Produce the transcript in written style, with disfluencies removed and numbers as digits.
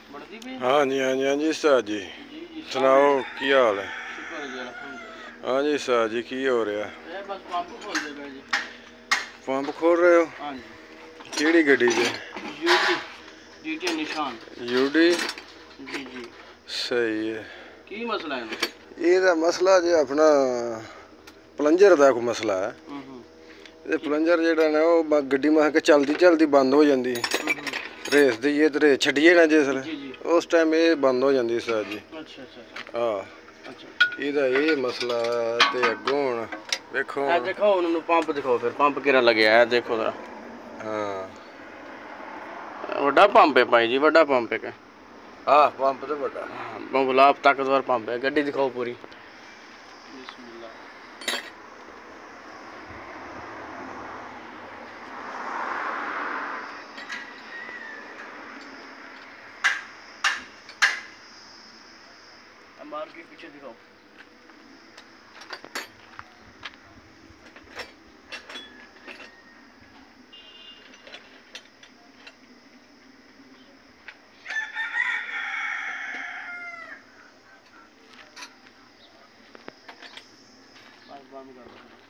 बढ़ती भी? हाँ जी हाँ जी हाँ जी उस्ताद जी। जी सुनाओ की हाल है? शुक्र है जी अल्हम्दुलिल्लाह। हाँ जी उस्ताद जी की हो रहा? ये बस पंप खोल दे भाई जी। पंप खोल रहे हो? हाँ जी। केड़ी गड्डी च? यूडी जीटी निशान। यूडी? जी जी। सही है। की मसला है? ਇਹਦਾ ਮਸਲਾ ਜੇ ਆਪਣਾ ਪਲੰਜਰ ਦਾ ਕੋਈ ਮਸਲਾ ਹੈ। ਇਹ ਪਲੰਜਰ ਜਿਹੜਾ ਨਾ ਉਹ ਗੱਡੀ ਮੈਂ ਕਿ ਚਲਦੀ ਚਲਦੀ ਬੰਦ ਹੋ ਜਾਂਦੀ ਰੇਸ ਦਈਏ ਤੇ ਰੇਸ ਛੱਡੀਏ ਨਾ ਜਿਸ ਉਸ ਟਾਈਮ ਇਹ ਬੰਦ ਹੋ ਜਾਂਦੀ ਸਰ ਜੀ। अच्छा अच्छा ਹਾਂ अच्छा। ਇਹਦਾ ਇਹ ਮਸਲਾ ਤੇ ਅੱਗੋਂ ਹੁਣ ਵੇਖੋ देखो उन्होंने पंप दिखाओ फिर पंप किरा लगे है देखो जरा। ਹਾਂ बड़ा पंप है भाई जी बड़ा पंप है। ਹਾਂ ਪੰਪ ਤੇ ਵੱਡਾ गुलाब ताकतवर पंप है। गड्डी दिखाओ पूरी। मार के पीछे दिखाओ। बंद कर दो।